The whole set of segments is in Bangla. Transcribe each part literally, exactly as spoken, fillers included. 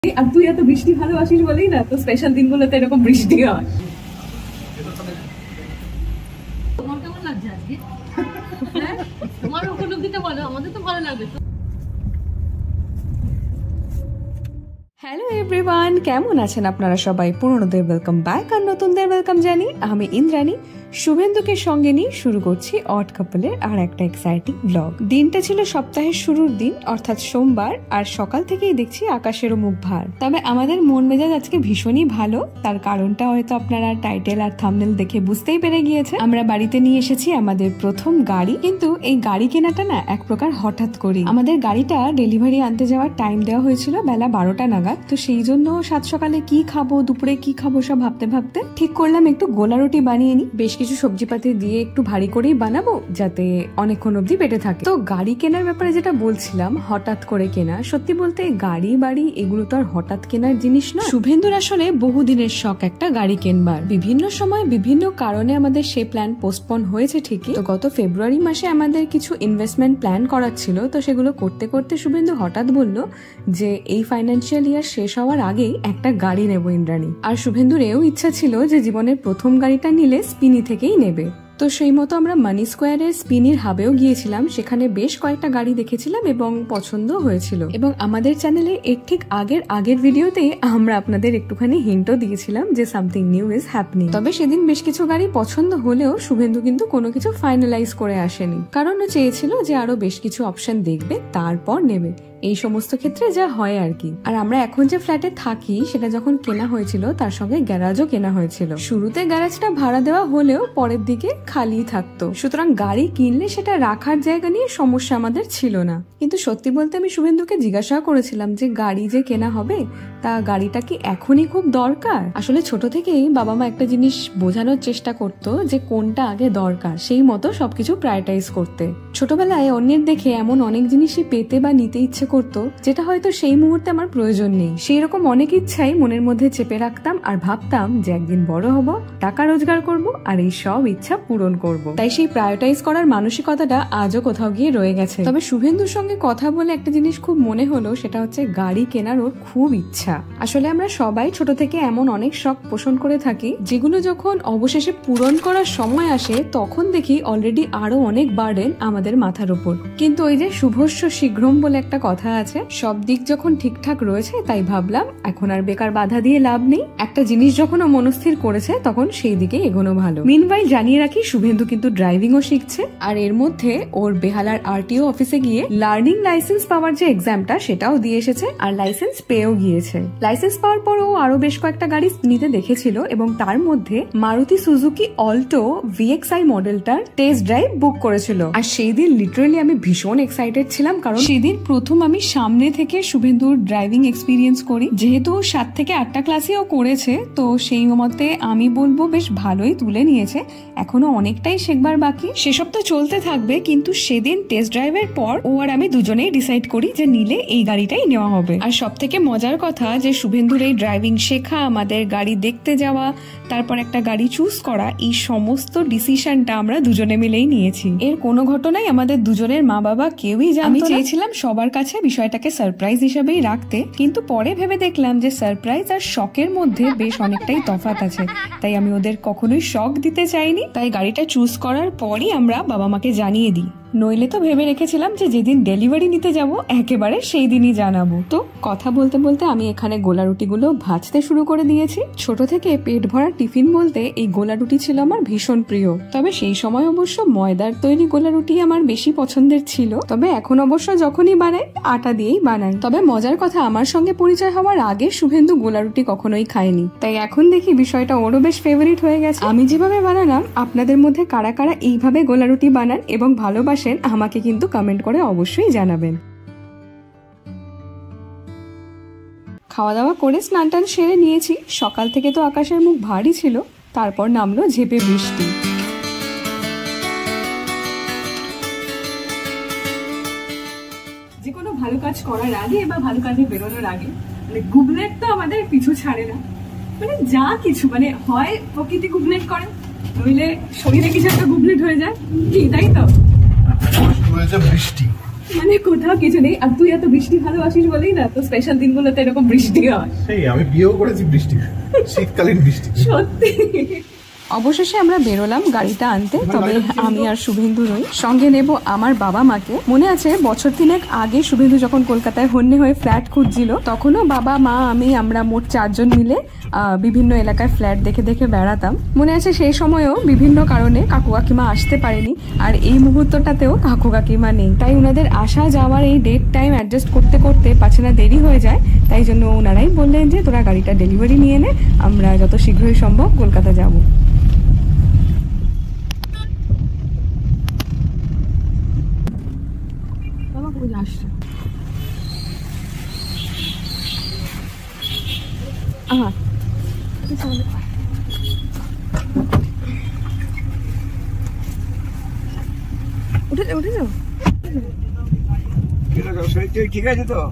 আর তুই এত বৃষ্টি ভালোবাসিস বলেই না তো স্পেশাল দিনগুলোতে এরকম বৃষ্টি হয়। তোমার কেমন লাগছে আজকে? হ্যাঁ, তোমার উপলব্ধিটা বলো, আমাদের তো ভালো লাগবে। হ্যালো এভরিওয়ান, কেমন আছেন আপনারা সবাই? পুরনোদের ওয়েলকাম ব্যাক আর নতুনদের ওয়েলকাম জানি। আমি ইন্দ্রাণী শুভেন্দুকে সঙ্গে নিয়ে শুরু করছি অড কাপলের আর একটা এক্সাইটিং ব্লগ। দিনটা ছিল সপ্তাহের শুরুর দিন অর্থাৎ সোমবার, আর সকাল থেকেই দেখছি আকাশেরও মুখ ভার। তবে আমাদের মন মেজাজ আজকে ভীষণই ভালো। তার কারণটা হয়তো আপনারা টাইটেল আর থাম্বনেল দেখে বুঝতেই পেরে গিয়েছে। আমরা বাড়িতে নিয়ে এসেছি আমাদের প্রথম গাড়ি, কিন্তু এই গাড়ি কেনাটা না এক প্রকার হঠাৎ করি। আমাদের গাড়িটা ডেলিভারি আনতে যাওয়ার টাইম দেওয়া হয়েছিল বেলা বারোটা নাগাদ। তো সেই জন্য সাত সকালে কি খাবো, দুপুরে কি খাবো সব ভাবতে ভাবতে ঠিক করলাম একটু গোলা রুটি বানিয়ে নি। বেশ কিছু সবজিপাতি দিয়ে একটু ভারী করেই বানাবো যাতে অনেকক্ষণ অব্দি পেটে থাকে। তো গাড়ি কেনার ব্যাপারে যেটা বলছিলাম, হঠাৎ করে কেনা, সত্যি বলতে গাড়ি বাড়ি এগুলো তো আর হঠাৎ কেনার জিনিস না। শুভেন্দুর আসলে বহুদিনের শখ একটা গাড়ি কেনবার। বিভিন্ন সময় বিভিন্ন কারণে আমাদের সেই প্ল্যান পোস্টপন হয়েছে ঠিকই। তো গত ফেব্রুয়ারি মাসে আমাদের কিছু ইনভেস্টমেন্ট প্ল্যান করার ছিল। তো সেগুলো করতে করতে শুভেন্দু হঠাৎ বলল যে এই ফাইন্যান্সিয়াল ইয়ার শেষ হওয়ার আগেই একটা গাড়ি নেব ইন্দ্রাণী। আর শুভেন্দুর এও ইচ্ছা ছিল যে জীবনের প্রথম গাড়িটা নিলে স্পিনি থেকেই নেবে। তো সেই মতো আমরা মানি স্কোয়ারের স্পিনির হাবেও গিয়েছিলাম। সেখানে বেশ কয়েকটা গাড়ি দেখেছিলাম এবং পছন্দ হয়েছিল। এবং আমাদের চ্যানেলে এর ঠিক আগের আগের ভিডিওতেই আমরা আপনাদের একটুখানি হিন্টও দিয়েছিলাম যে সামথিং নিউ ইজ হ্যাপনিং। তবে সেদিন বেশ কিছু গাড়ি পছন্দ হলেও শুভেন্দু কিন্তু কোনো কিছু ফাইনালাইজ করে আসেনি, কারণ ও চেয়েছিল যে আরো বেশ কিছু অপশন দেখবে তারপর নেবে। এই সমস্ত ক্ষেত্রে যা হয় আর কি। আর আমরা এখন যে ফ্ল্যাটে থাকি সেটা যখন কেনা হয়েছিল তার সঙ্গে গ্যারাজও কেনা হয়েছিল। শুরুতে গ্যারাজটা ভাড়া দেওয়া হলেও পরের দিকে খালি থাকতো, সুতরাং গাড়ি কিনলে সেটা রাখার জায়গা নিয়ে সমস্যা আমাদের ছিল না। কিন্তু সত্যি বলতে আমি শুভেন্দুকে জিজ্ঞাসা করেছিলাম যে গাড়ি যে কেনা হবে তা গাড়িটা কি এখনই খুব দরকার? আসলে ছোট থেকেই বাবা মা একটা জিনিস বোঝানোর চেষ্টা করতো যে কোনটা আগে দরকার, সেই মতো সবকিছু প্রায়োরিটাইজ করতে। ছোটবেলায় অন্যের দেখে এমন অনেক জিনিসই পেতে বা নিতে ইচ্ছে করতো যেটা হয়তো সেই মুহূর্তে আমার প্রয়োজন নেই। সেই রকম অনেক ইচ্ছাই মনের মধ্যে চেপে রাখতাম আর ভাবতাম যে একদিন বড় হব, টাকা রোজগার করব আর এই সব ইচ্ছা পূরণ করব। তাই সেই প্রায়োরিটাইজ করার মানসিকতাটা আজও কোথাও গিয়ে রয়ে গেছে। তবে শুভেন্দুর সঙ্গে কথা বলে একটা জিনিস খুব মনে হলো, সেটা হচ্ছে গাড়ি কেনার ওর খুব ইচ্ছা। আসলে আমরা সবাই ছোট থেকে এমন অনেক শখ পোষণ করে থাকি যেগুলো যখন অবশেষে পূরণ করার সময় আসে তখন দেখি অলরেডি আরো অনেক বার্ডেন আমাদের মাথার উপর। কিন্তু ওই যে শুভস্য শীঘ্রম বলে একটা কথা আছে, সব দিক যখন ঠিকঠাক রয়েছে তাই ভাবলাম এখন আর বেকার বাধা দিয়ে লাভ নেই। একটা জিনিস যখন ও মনস্থির করেছে তখন সেই দিকে এগোনো ভালো। মিনওয়াইল জানিয়ে রাখি শুভেন্দু কিন্তু ড্রাইভিংও শিখছে, আর এর মধ্যে ওর বেহালার আরটিও অফিসে গিয়ে লার্নিং লাইসেন্স পাওয়ার যে এক্সামটা সেটাও দিয়ে এসেছে আর লাইসেন্স পেয়েও গিয়েছে। লাইসেন্স পাওয়ার পর ও আরো বেশ কয়েকটা গাড়ি নিতে দেখেছিল এবং তার মধ্যে মারুতি সুজুকি অল্টো ভিএক্সআই মডেলটার টেস্ট ড্রাইভ বুক করেছিল। আর সেই দিন লিটারালি আমি ভীষণ এক্সাইটেড ছিলাম, কারণ সেদিন প্রথম আমি সামনে থেকে শুভেন্দুর ড্রাইভিং এক্সপিরিয়েন্স করি। যেহেতু সাত থেকে আটটা ক্লাসেও করেছে তো সেই মতে আমি বলবো বেশ ভালোই তুলে নিয়েছে। এখনো অনেকটাই শেখবার বাকি, সেসব তো চলতে থাকবে। কিন্তু সেদিন টেস্ট ড্রাইভের পর ও আর আমি দুজনেই ডিসাইড করি যে নিলে এই গাড়িটাই নেওয়া হবে। আর সব থেকে মজার কথা যে শুভেন্দুর এই ড্রাইভিং শেখা, আমাদের গাড়ি দেখতে যাওয়া, তারপর একটা গাড়ি চুজ করা, এই সমস্ত ডিসিশনটা আমরা দুজনে মিলেই নিয়েছি। এর কোনো ঘটনাই আমাদের দুজনের মা বাবা কেউই জানতো না। আমি চেয়েছিলাম সবার কাছে বিষয়টাকে সারপ্রাইজ হিসেবেই রাখতে, কিন্তু পরে ভেবে দেখলাম যে সারপ্রাইজ আর শখের মধ্যে বেশ অনেকটাই তফাৎ আছে। তাই আমি ওদের কখনোই শখ দিতে চাইনি। তাই গাড়িটা চুজ করার পরই আমরা বাবা মাকে জানিয়ে দিই। নইলে তো ভেবে রেখেছিলাম যে যেদিন ডেলিভারি নিতে যাব একেবারে সেই দিনই জানাবো। তো কথা বলতে বলতে আমি এখানে গোলা রুটিগুলো ভাজতে শুরু করে দিয়েছি। ছোট থেকে পেট ভরা টিফিন বলতে এই গোলা রুটি ছিল আমার ভীষণ প্রিয়। তবে সেই সময় অবশ্য ময়দার তৈরি গোলা রুটি আমার বেশি পছন্দের ছিল। তবে এখন অবশ্য যখনই বানাই আটা দিয়েই বানাই। তবে মজার কথা, আমার সঙ্গে পরিচয় হওয়ার আগে শুভেন্দু গোলা রুটি কখনোই খায়নি, তাই এখন দেখি বিষয়টা ওরও বেশ ফেভারিট হয়ে গেছে। আমি যেভাবে বানালাম আপনাদের মধ্যে কারা কারা এইভাবে গোলা রুটি বানান এবং ভালোবাসেন আমাকে কিন্তু কমেন্ট করে অবশ্যই জানাবেন। খাওয়া দাওয়া করে স্নান টান সেরে নিয়েছি। সকাল থেকে তো আকাশের মুখ ভারী ছিল, তারপর নামলো ঝেপে বৃষ্টি। যে কোনো ভালো কাজ করার আগে বা ভালো কাজে বেরোনোর আগে মানে গুবলেট তো আমাদের পিছু ছাড়ে না। মানে যা কিছু মানে হয় প্রকৃতি গুবলেট করে, নইলে শরীরে কিছু একটা গুবলেট হয়ে যায়, কি তাই তো? বৃষ্টি মানে কোথাও কিছু নেই, আর তুই এত বৃষ্টি ভালোবাসিস বলেই না তো স্পেশাল দিনগুলোতে এরকম বৃষ্টি হয়। সেই আমি বিয়েও করেছি বৃষ্টি, শীতকালীন বৃষ্টি। সত্যি। অবশেষে আমরা বেরোলাম গাড়িটা আনতে, তবে আমি আর শুভেন্দু নই, সঙ্গে নেব আমার বাবা মাকে। মনে আছে বছর তিনেক আগে শুভেন্দু যখন কলকাতায় হন্যে হয়ে ফ্ল্যাট খুঁজছিল, তখনও বাবা মা আমি আমরা মোট চারজন মিলে বিভিন্ন এলাকায় ফ্ল্যাট দেখে দেখে বেড়াতাম। মনে আছে সেই সময়ও বিভিন্ন কারণে কাকু কাকিমা আসতে পারেনি, আর এই মুহূর্তটাতেও কাকু কাকিমা নেই, তাই ওনাদের আসা যাওয়ার এই ডেট টাইম অ্যাডজাস্ট করতে করতে পাছে না দেরি হয়ে যায়। তাই জন্য ওনারাই বললেন যে তোরা গাড়িটা ডেলিভারি নিয়ে নে, আমরা যত শীঘ্রই সম্ভব কলকাতা যাব। আহা উঠে যাও উঠে যাও ঠিক আছে তো।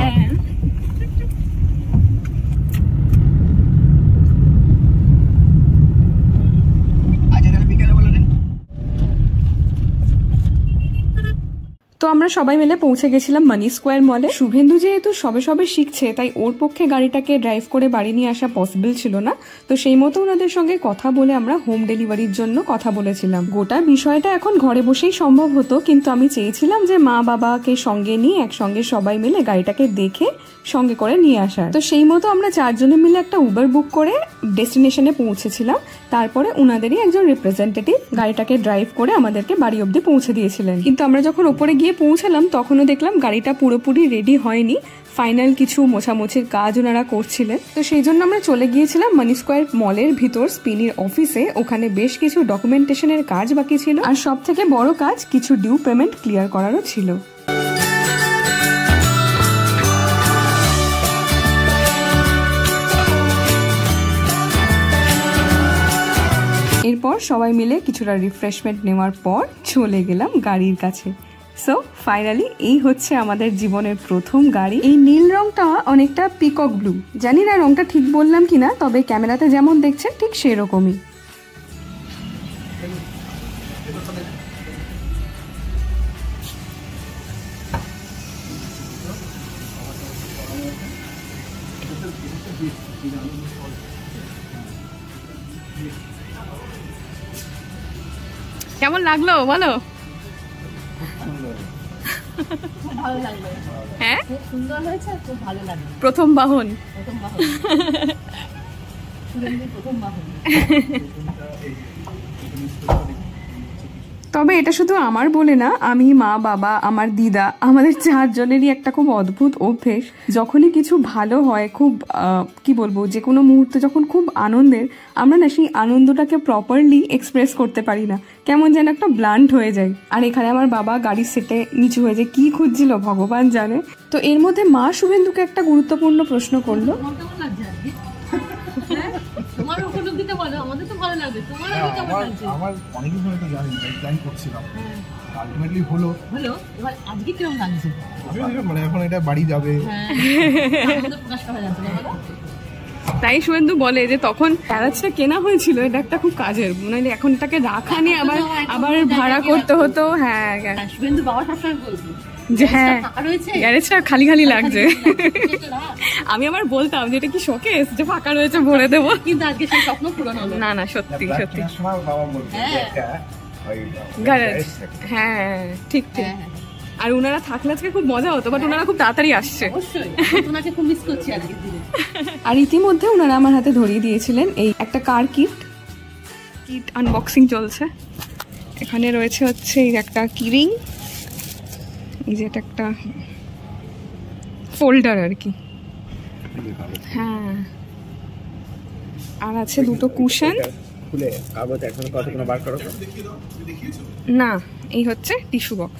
তো আমরা সবাই মিলে পৌঁছে গেছিলাম মানি স্কোয়ার মলে। শুভেন্দু যেহেতু সবে সবে শিখছে, তাই ওর পক্ষে গাড়িটাকে ড্রাইভ করে বাড়ি নিয়ে আসা পসিবল ছিল না, তো সেই মতো ওনাদের সঙ্গে কথা বলে আমরা হোম ডেলিভারির জন্য কথা বলেছিলাম। গোটা বিষয়টা এখন ঘরে বসেই সম্ভব হতো, কিন্তু আমি চেয়েছিলাম যে মা বাবাকে সঙ্গে নিয়ে একসঙ্গে সবাই মিলে গাড়িটাকে দেখে সঙ্গে করে নিয়ে আসার। তো সেই মতো আমরা চারজনে মিলে একটা উবার বুক করে ডেস্টিনেশনে পৌঁছেছিলাম। তারপরে উনাদেরই একজন রিপ্রেজেন্টেটিভ গাড়িটাকে ড্রাইভ করে আমাদেরকে বাড়ি অব্দি পৌঁছে দিয়েছিলেন। কিন্তু আমরা যখন ওপরে গিয়ে পৌঁছালাম তখনও দেখলাম গাড়িটা পুরোপুরি রেডি হয়নি, ফাইনাল কিছু মোছামুছির কাজ ওনারা করছিলেন। তো সেই জন্য আমরা চলে গিয়েছিলাম মানি স্কোয়ার মলের ভিতর স্পিনির অফিসে। ওখানে বেশ কিছু ডকুমেন্টেশনের কাজ বাকি ছিল, আর সব থেকে বড় কাজ কিছু ডিউ পেমেন্ট ক্লিয়ার করারও ছিল। এরপর সবাই মিলে কিছুটা রিফ্রেশমেন্ট নেওয়ার পর চলে গেলাম গাড়ির কাছে। সো ফাইনালি এই হচ্ছে আমাদের জীবনের প্রথম গাড়ি। এই নীল রংটা অনেকটা পিকক ব্লু, জানি না রংটা ঠিক বললাম কিনা, তবে ক্যামেরাতে যেমন দেখছেন ঠিক সেরকমই। কেমন লাগলো বলো? ভালো লাগলো। হ্যাঁ খুব সুন্দর হয়েছে, খুব ভালো লাগলো। প্রথম বাহন, প্রথম বাহন, প্রথম বাহন। তবে এটা শুধু আমার বলে না, আমি, মা, বাবা, আমার দিদা, আমাদের চারজনেরই একটা খুব অদ্ভুত অভ্যেস। যখনই কিছু ভালো হয়, খুব কি বলবো, যে কোনো মুহূর্তে যখন খুব আনন্দের, আমরা না সেই আনন্দটাকে প্রপারলি এক্সপ্রেস করতে পারি না, কেমন যেন একটা ব্লান্ট হয়ে যায়। আর এখানে আমার বাবা গাড়ির সেটে নিচু হয়ে যায়, কি খুঁজছিল ভগবান জানে। তো এর মধ্যে মা শুভেন্দুকে একটা গুরুত্বপূর্ণ প্রশ্ন করলো, তোমার উপলব্ধিটা বলো, আমাদের তো ভালো লাগবে, তোমার কেমন লাগছে? আমার অনেকদিন ধরে তো জানি, তাই প্ল্যান করছিলাম, আলটিমেটলি হলো হলো এবার আজকে কিরকম লাগছে? মানে এখন এটা বাড়ি যাবে, আমাদের প্রকাশ করা যাচ্ছে না বলো। তাই শুভেন্দু বলে যে তখন গ্যারেজটা কেনা হয়েছিল, এটা একটা খুব কাজের, মানে এখন এটাকে রাখা নিয়ে আবার আবার ভাড়া করতে হতো। হ্যাঁ শুভেন্দু বাবা সবসময় বলতো যে হ্যাঁ গ্যারেজটা খালি খালি লাগছে। আমি আবার বলতাম যে এটা কি শোকেস যে ফাঁকা রয়েছে ভরে দেবো, কিন্তু আজকে সেই স্বপ্ন পূরণ হলো। না না সত্যি সত্যি গ্যারেজ, হ্যাঁ ঠিক ঠিক। আর ওনারা থাকলে আজকে খুব মজা হতো, বাট ওনারা খুব তাড়াতাড়ি আসছে। ওনাকে খুব মিস করছি আজকে। আর ইতিমধ্যে ওনারা আমার হাতে ধরিয়ে দিয়েছিলেন এই একটা কার কিট। কিট আনবক্সিং চলছে। এখানে রয়েছে হচ্ছে এই একটা কিরিং, এই যে এটা একটা ফোল্ডার আর কি, হ্যাঁ, আর আছে দুটো কুশন। না, এই হচ্ছে টিস্যু বক্স।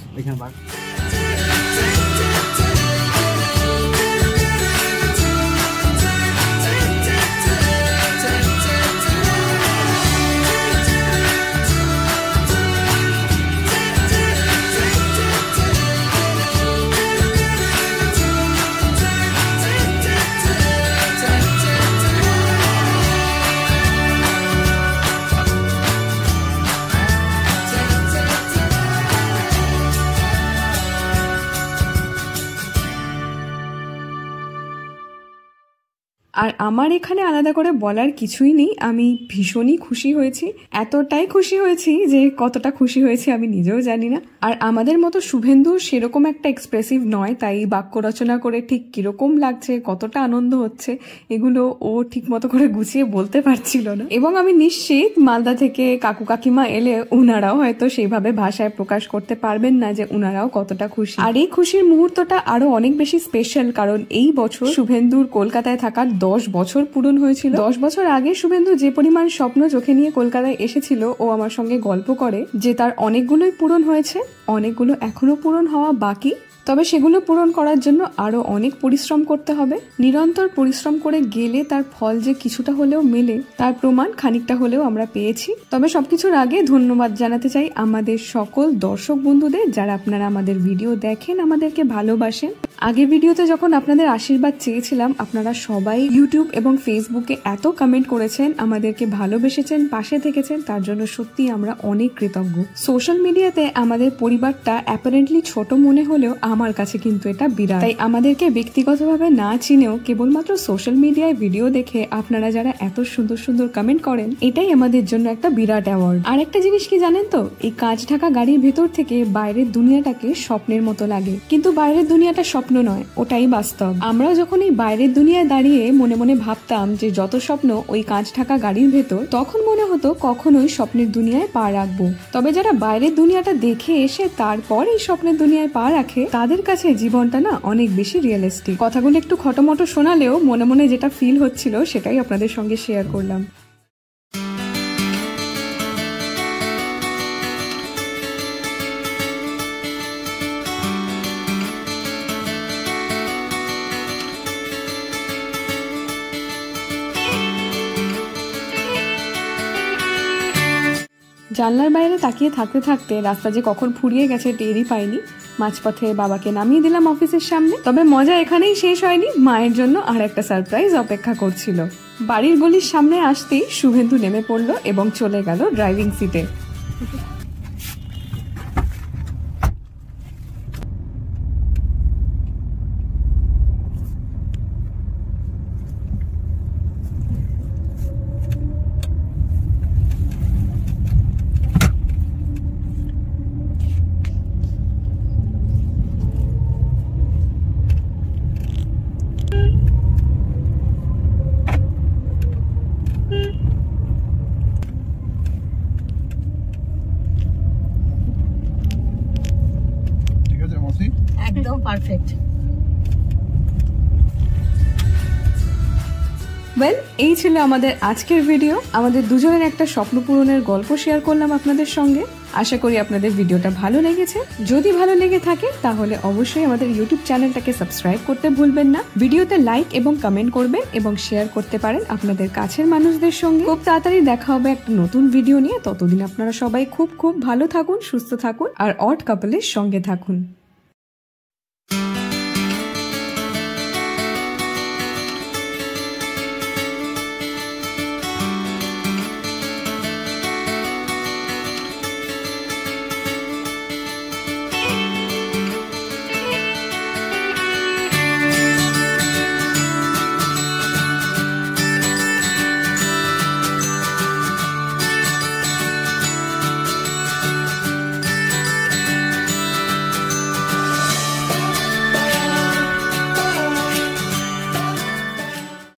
আর আমার এখানে আলাদা করে বলার কিছুই নেই, আমি ভীষণই খুশি হয়েছি, এতটাই খুশি হয়েছি যে কতটা খুশি হয়েছি আমি নিজেও জানি না। আর আমাদের মতো শুভেন্দু সেরকম একটা এক্সপ্রেসিভ নয়, তাই বাক্য রচনা করে ঠিক কিরকম লাগছে, কতটা আনন্দ হচ্ছে এগুলো ও ঠিক মতো করে গুছিয়ে বলতে পারছিল না। এবং আমি নিশ্চিত মালদা থেকে কাকু কাকিমা এলে উনারাও হয়তো সেইভাবে ভাষায় প্রকাশ করতে পারবেন না যে উনারাও কতটা খুশি। আর এই খুশির মুহূর্তটা আরো অনেক বেশি স্পেশাল, কারণ এই বছর শুভেন্দুর কলকাতায় থাকার দশ বছর পূরণ হয়েছিল। দশ বছর আগে শুভেন্দু যে পরিমাণ স্বপ্ন চোখে নিয়ে কলকাতায় এসেছিল, ও আমার সঙ্গে গল্প করে যে তার অনেকগুলোই পূরণ হয়েছে, অনেকগুলো এখনো পূরণ হওয়া বাকি। তবে সেগুলো পূরণ করার জন্য আরো অনেক পরিশ্রম করতে হবে। নিরন্তর পরিশ্রম করে গেলে তার ফল যে কিছুটা হলেও মেলে, তার প্রমাণ খানিকটা হলেও আমরা পেয়েছি। তবে সবকিছুর আগে ধন্যবাদ জানাতে চাই আমাদের সকল দর্শক বন্ধুদের, যারা আপনারা আমাদের ভিডিও দেখেন, আমাদেরকে ভালোবাসেন। আগের ভিডিওতে যখন আপনাদের আশীর্বাদ চেয়েছিলাম, আপনারা সবাই ইউটিউব এবং ফেসবুকে এত কমেন্ট করেছেন, আমাদেরকে ভালোবেসেছেন, পাশে থেকেছেন, তার জন্য সত্যি আমরা অনেক কৃতজ্ঞ। সোশ্যাল মিডিয়াতে আমাদের পরিবারটা অ্যাপারেন্টলি ছোট মনে হলেও আমার কাছে কিন্তু এটা বিরাট। তাই আমাদেরকে ব্যক্তিগতভাবে না চিনেও কেবলমাত্র সোশ্যাল মিডিয়ায় ভিডিও দেখে আপনারা যারা এত সুন্দর সুন্দর কমেন্ট করেন, এটাই আমাদের জন্য একটা বিরাট অ্যাওয়ার্ড। আর একটা জিনিস কি জানেন তো, এই কাঁচ ঢাকা গাড়ির ভেতর থেকে বাইরের দুনিয়াটাকে স্বপ্নের মতো লাগে, কিন্তু বাইরের দুনিয়াটা স্বপ্ন নয়, ওটাই বাস্তব। আমরাও যখন এই বাইরের দুনিয়ায় দাঁড়িয়ে মনে মনে ভাবতাম যে যত স্বপ্ন ওই কাঁচ ঢাকা গাড়ির ভেতর, তখন মনে হতো কখনোই স্বপ্নের দুনিয়ায় পা রাখবো। তবে যারা বাইরের দুনিয়াটা দেখে এসে তারপর এই স্বপ্নের দুনিয়ায় পা রাখে, তাদের কাছে জীবনটা না অনেক বেশি রিয়েলিস্টিক। কথাগুলো একটু খটোমটো শোনালেও মনে মনে যেটা ফিল হচ্ছিল সেটাই আপনাদের সঙ্গে শেয়ার করলাম। জানলার বাইরে তাকিয়ে থাকতে থাকতে রাস্তা যে কখন ফুরিয়ে গেছে টেরই পাইনি। মাঝপথে বাবাকে নামিয়ে দিলাম অফিসের সামনে। তবে মজা এখানেই শেষ হয়নি, মায়ের জন্য আর একটা সারপ্রাইজ অপেক্ষা করছিল। বাড়ির গলির সামনে আসতেই শুভেন্দু নেমে পড়লো এবং চলে গেল ড্রাইভিং সিটে। একদম পারফেক্ট। ওয়েল, এই ছিল আমাদের আজকের ভিডিও। আমাদের দুজনের একটা স্বপ্ন পূরণের গল্প শেয়ার করলাম আপনাদের সঙ্গে। আশা করি আপনাদের ভিডিওটা ভালো লেগেছে। যদি ভালো লেগে থাকে তাহলে অবশ্যই আমাদের ইউটিউব চ্যানেলটাকে সাবস্ক্রাইব করতে ভুলবেন না। ভিডিওতে লাইক এবং কমেন্ট করবেন এবং শেয়ার করতে পারেন আপনাদের কাছের মানুষদের সঙ্গে। খুব তাড়াতাড়ি দেখা হবে একটা নতুন ভিডিও নিয়ে। ততদিন আপনারা সবাই খুব খুব ভালো থাকুন, সুস্থ থাকুন আর অড কাপলের সঙ্গে থাকুন।